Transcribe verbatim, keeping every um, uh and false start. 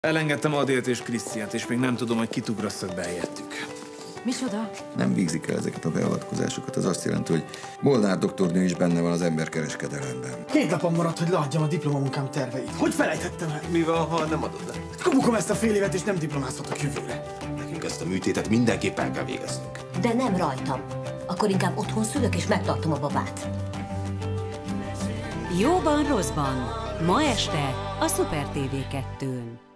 Elengedtem Adélt és Krisztiát, és még nem tudom, hogy kit ugrasszak be helyettük. Micsoda? Nem végzik el ezeket a beavatkozásokat. Az azt jelenti, hogy Molnár doktornő is benne van az emberkereskedelemben. Két napon maradt, hogy leadjam a diplomamunkám terveit. Hogy felejtettem el? Mi van, ha nem adod le? Kamukom ezt a fél évet, és nem diplomázhatok jövőre. Nekünk ezt a műtétet mindenképp el kell végeznünk. De nem rajtam. Akkor inkább otthon szülök, és megtartom a babát. Jóban, rosszban. Ma este a Szuper té vé kettőn.